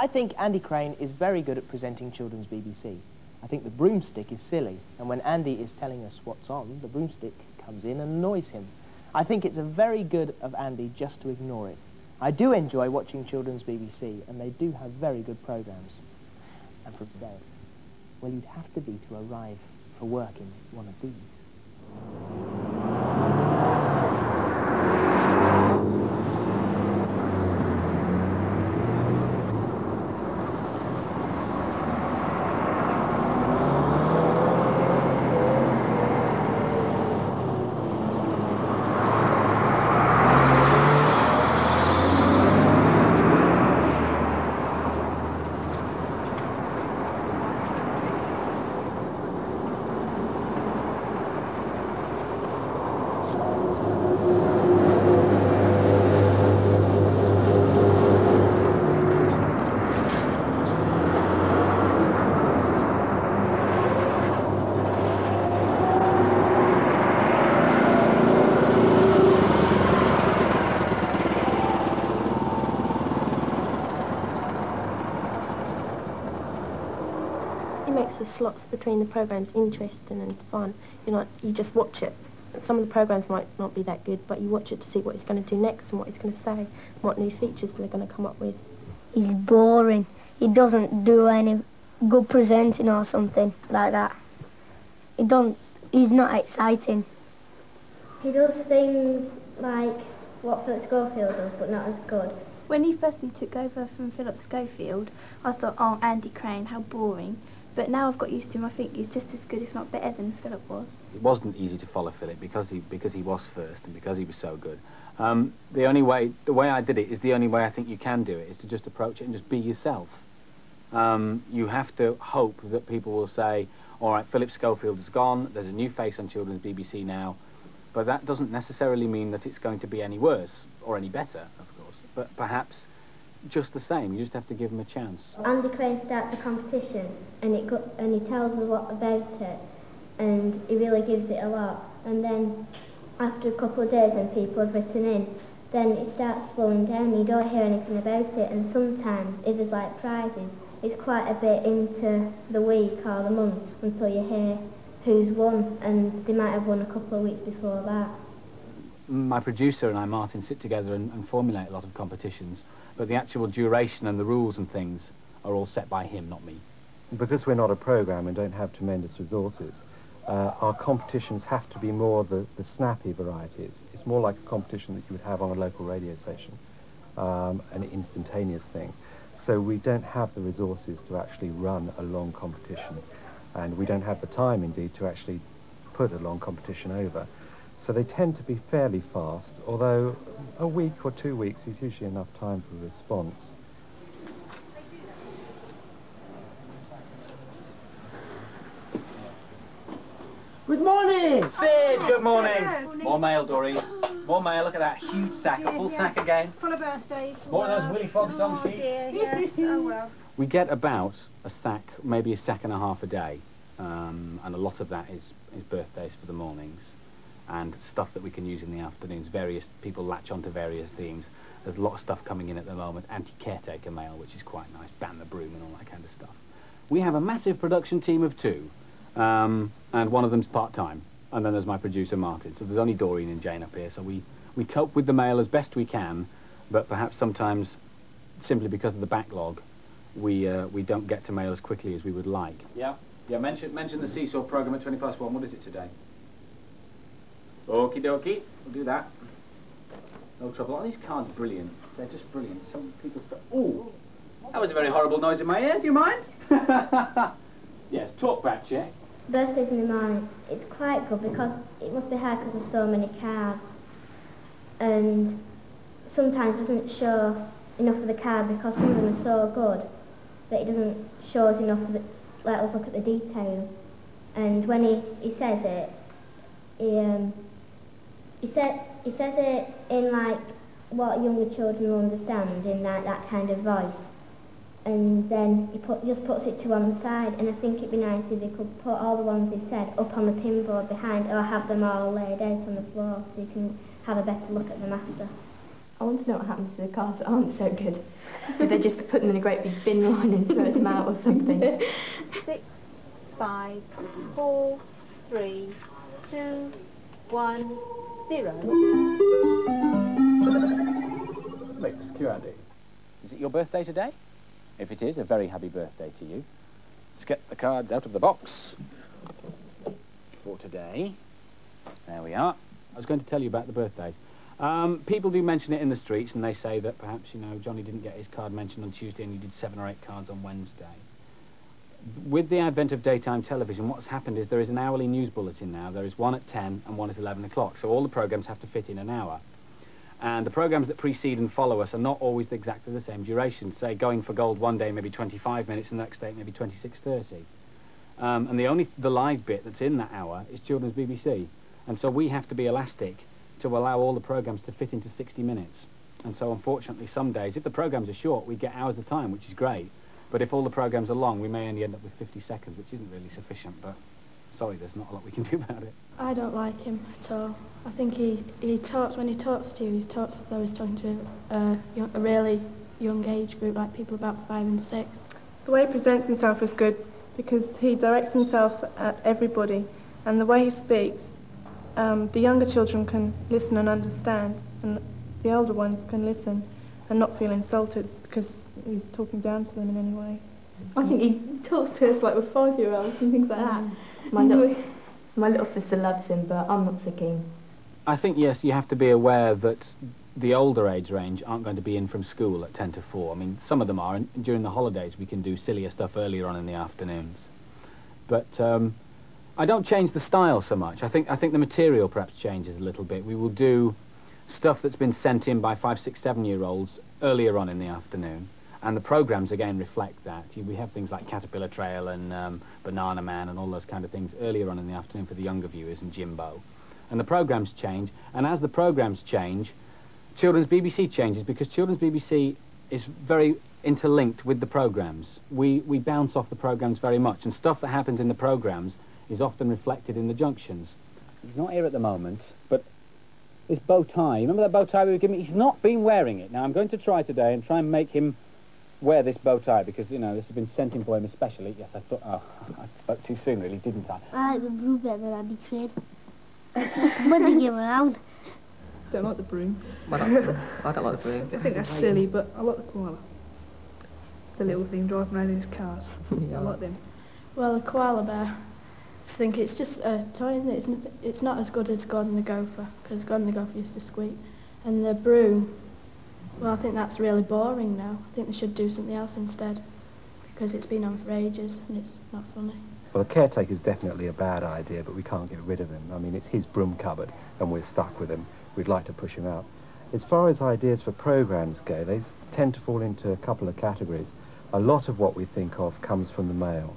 I think Andy Crane is very good at presenting children's BBC. I think the broomstick is silly, and when Andy is telling us what's on, the broomstick comes in and annoys him. I think it's a very good of Andy just to ignore it. I do enjoy watching children's BBC, and they do have very good programmes. And for today, well, you'd have to be to arrive for work in one of these. Makes the slots between the programmes interesting and fun. You just watch it. Some of the programmes might not be that good, but you watch it to see what he's going to do next and what he's going to say, what new features they're going to come up with. He's boring. He doesn't do any good presenting or something like that. He's not exciting. He does things like what Philip Schofield does, but not as good. When he firstly took over from Philip Schofield, I thought, oh, Andy Crane, how boring. But now I've got used to him, I think he's just as good, if not better, than Philip was. It wasn't easy to follow Philip because he was first and because he was so good. The way I did it is the only way I think you can do it, is to just approach it and just be yourself. You have to hope that people will say, all right, Philip Schofield is gone, there's a new face on children's BBC now, but that doesn't necessarily mean that it's going to be any worse or any better, of course, but perhaps just the same. You just have to give them a chance. Andy Crane starts a competition and he tells us a lot about it, and he really gives it a lot, and then after a couple of days when people have written in, then it starts slowing down. You don't hear anything about it, and sometimes if there's like prizes, it's quite a bit into the week or the month until you hear who's won, and they might have won a couple of weeks before that. My producer and I, Martin, sit together and formulate a lot of competitions, but the actual duration and the rules and things are all set by him, not me. Because we're not a programme and don't have tremendous resources, our competitions have to be more the snappy varieties. It's more like a competition that you would have on a local radio station, an instantaneous thing. So we don't have the resources to actually run a long competition, and we don't have the time, indeed, to actually put a long competition over. So they tend to be fairly fast, although a week or 2 weeks is usually enough time for a response. Good morning! Sid, good morning! More mail, Doreen. More mail, look at that huge sack, a full sack again. Full of birthdays. More of those Willy Fogg song sheets. Yes. Oh, well. We get about a sack, maybe a sack and a half a day, and a lot of that is birthdays for the mornings, and stuff that we can use in the afternoons. Various people latch onto various themes. There's a lot of stuff coming in at the moment. Anti-caretaker mail, which is quite nice. Ban the broom and all that kind of stuff. We have a massive production team of 2, and one of them's part-time. And then there's my producer, Martin. So there's only Doreen and Jane up here. So we cope with the mail as best we can, but perhaps sometimes, simply because of the backlog, we don't get to mail as quickly as we would like. Yeah. Mention the Seesaw programme at 1. What is it today? Okie dokie, we'll do that. No trouble. Oh, these cards are brilliant. They're just brilliant. Some people... Ooh! That was a very horrible noise in my ear. Do you mind? Yes, talk back, Jack. Birthdays in the morning, it's quite good because it must be hard because there's so many cards, and sometimes it doesn't show enough of the card because some of them are so good that it doesn't show us enough of it, let us look at the detail. And when he says it, he says it in like what younger children will understand, in like that kind of voice. And then he just puts it to one side, and I think it'd be nice if they could put all the ones he said up on the pinboard behind, or have them all laid out on the floor so you can have a better look at them after. I want to know what happens to the cards that aren't so good. Did they just put them in a great big bin line and throw them out or something? 6, 5, 4, 3, 2, 1, 0. Mr. Andy, is it your birthday today? If it is, a very happy birthday to you. Let's get the cards out of the box for today. There we are. I was going to tell you about the birthdays. People do mention it in the streets, and they say that perhaps, you know, Johnny didn't get his card mentioned on Tuesday and he did 7 or 8 cards on Wednesday. With the advent of daytime television, what's happened is there is an hourly news bulletin now. There is one at 10 and one at 11 o'clock, so all the programmes have to fit in an hour. And the programmes that precede and follow us are not always exactly the same duration. Say, Going for Gold one day maybe 25 minutes and the next day maybe 26:30. And the live bit that's in that hour is Children's BBC. And so we have to be elastic to allow all the programmes to fit into 60 minutes. And so unfortunately some days, if the programmes are short, we get hours of time, which is great. But if all the programmes are long, we may only end up with 50 seconds, which isn't really sufficient, but sorry, there's not a lot we can do about it. I don't like him at all. I think he talks, when he talks to you, he talks as though he's talking to a really young age group, like people about 5 and 6. The way he presents himself is good because he directs himself at everybody, and the way he speaks, the younger children can listen and understand, and the older ones can listen and not feel insulted because he's talking down to them in any way. I think he talks to us like we're 5-year-olds and things like that. My little sister loves him, but I'm not so keen. I think, yes, you have to be aware that the older age range aren't going to be in from school at 10 to 4. I mean, some of them are, and during the holidays we can do sillier stuff earlier on in the afternoons. But I don't change the style so much. I think the material perhaps changes a little bit. We will do stuff that's been sent in by 5, 6, 7-year-olds earlier on in the afternoon. And the programmes, again, reflect that. We have things like Caterpillar Trail and Banana Man and all those kind of things earlier on in the afternoon for the younger viewers, and Jimbo. And the programmes change, and as the programmes change, Children's BBC changes, because Children's BBC is very interlinked with the programmes. We bounce off the programmes very much, and stuff that happens in the programmes is often reflected in the junctions. He's not here at the moment, but this bow tie, remember that bow tie we were giving? He's not been wearing it. Now, I'm going to try today and try and make him wear this bow tie, because, you know, this has been sent in for him especially. Yes, I thought, oh, I spoke too soon, really, didn't I? I like the blue bit that I betrayed. When they give around. Don't like the broom. I don't like the broom. I think that's silly, but I like the koala. The little thing driving around in his cars. Yeah. I like them. Well, a koala bear, I think it's just a toy, isn't it? It's not as good as Gordon the Gopher, because Gordon the Gopher used to squeak. And the broom, well, I think that's really boring now. I think they should do something else instead, because it's been on for ages and it's not funny. Well, the caretaker's definitely a bad idea, but we can't get rid of him. I mean, it's his broom cupboard, and we're stuck with him. We'd like to push him out. As far as ideas for programmes go, they tend to fall into a couple of categories. A lot of what we think of comes from the mail,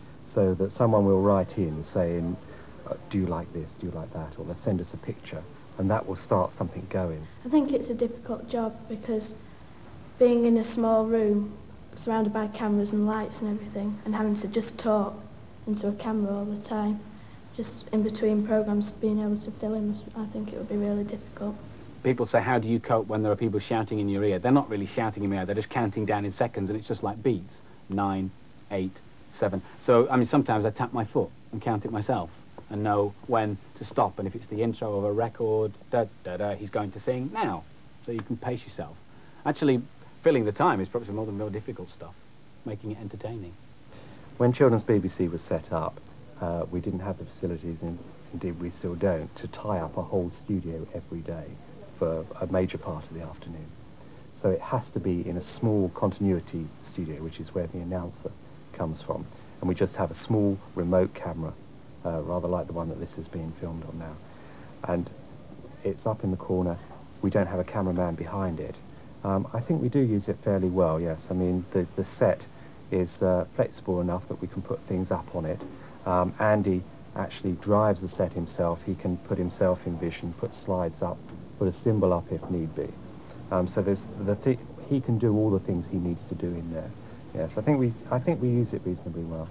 so that someone will write in saying, do you like this, do you like that, or they'll send us a picture, and that will start something going. I think it's a difficult job, because being in a small room, surrounded by cameras and lights and everything, and having to just talk into a camera all the time, just in between programmes, being able to fill in, I think it would be really difficult. People say, how do you cope when there are people shouting in your ear? They're not really shouting in your ear, they're just counting down in seconds, and it's just like beats. 9, 8, 7. So, I mean, sometimes I tap my foot and count it myself and know when to stop, and if it's the intro of a record, da-da-da, he's going to sing now. So you can pace yourself. Actually, filling the time is probably some of the more difficult stuff, making it entertaining. When Children's BBC was set up, we didn't have the facilities, and indeed we still don't, to tie up a whole studio every day for a major part of the afternoon. So it has to be in a small continuity studio, which is where the announcer comes from. And we just have a small remote camera, rather like the one that this is being filmed on now. And it's up in the corner. We don't have a cameraman behind it. I think we do use it fairly well, yes. I mean, the set is flexible enough that we can put things up on it. Andy actually drives the set himself. He can put himself in vision, put slides up, put a symbol up if need be. So there's he can do all the things he needs to do in there. Yes, I think we use it reasonably well.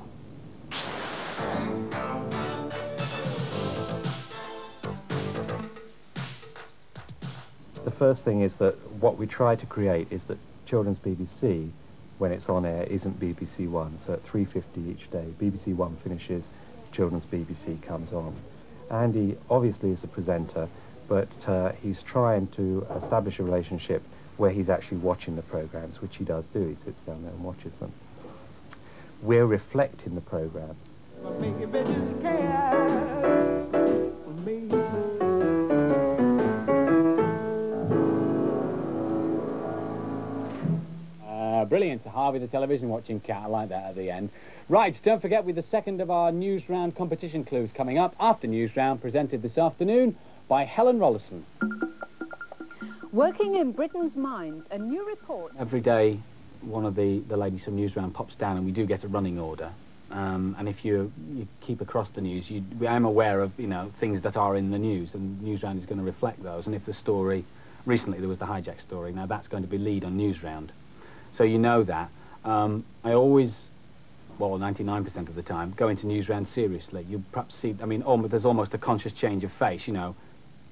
The first thing is that what we try to create is that Children's BBC, when it's on air, isn't BBC One. So at 3:50 each day, BBC One finishes, Children's BBC comes on. Andy obviously is a presenter, but he's trying to establish a relationship where he's actually watching the programmes, which he does do. He sits down there and watches them. We're reflecting the programme. Brilliant. Harvey the television watching cat. I like that at the end. Right, don't forget with the second of our News Round competition clues coming up after News Round, presented this afternoon by Helen Rollison. Working in Britain's minds, a new report... Every day, one of the ladies from News Round pops down and we do get a running order. And if you keep across the news, I'm aware of, you know, things that are in the news, and News Round is going to reflect those. And if the story... Recently there was the hijack story. Now that's going to be lead on News Round. So you know that. I always, well, 99% of the time, go into News Round seriously. You perhaps see, I mean, there's almost a conscious change of face, you know,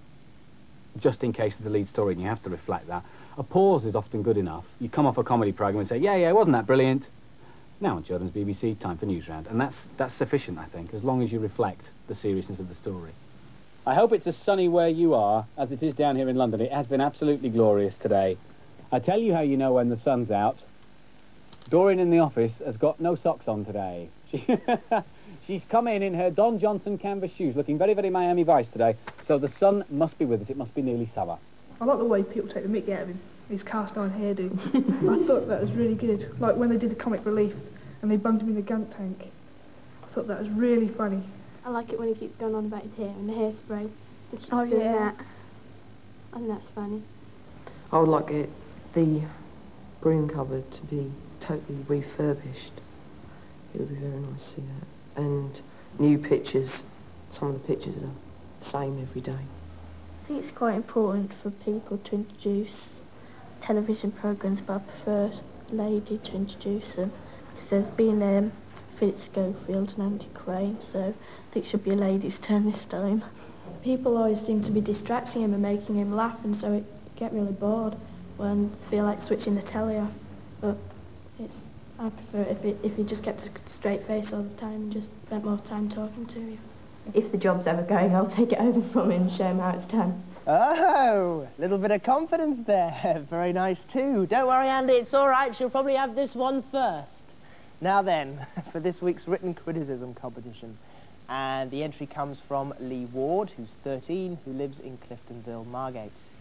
just in case of the lead story, and you have to reflect that. A pause is often good enough. You come off a comedy programme and say, yeah, wasn't that brilliant? Now on Children's BBC, time for News Round. And that's sufficient, I think, as long as you reflect the seriousness of the story. I hope it's as sunny where you are as it is down here in London. It has been absolutely glorious today. I tell you how you know when the sun's out. Doreen in the office has got no socks on today. She's come in her Don Johnson canvas shoes, looking very, very Miami Vice today. So the sun must be with us. It must be nearly summer. I like the way people take the mickey out of him, his cast-iron hairdo. I thought that was really good. Like when they did the comic relief and they bumped him in the gunk tank. I thought that was really funny. I like it when he keeps going on about his hair and the hairspray. He keeps Oh, doing yeah. that. I think that's funny. I would like the broom cupboard to be totally refurbished. It would be very nice to see that. And new pictures. Some of the pictures are the same every day. I think it's quite important for people to introduce television programmes, but I prefer a lady to introduce them. Because there's been Philip Schofield and Andy Crane, so I think it should be a lady's turn this time. People always seem to be distracting him and making him laugh, and so it get really bored when I feel like switching the telly off. But I prefer it if he just kept a straight face all the time and just spent more time talking to you. If the job's ever going, I'll take it over from him and show him how it's done. Oh, a little bit of confidence there. Very nice too. Don't worry, Andy, it's all right. She'll probably have this one first. Now then, for this week's written criticism competition. And the entry comes from Lee Ward, who's 13, who lives in Cliftonville, Margate.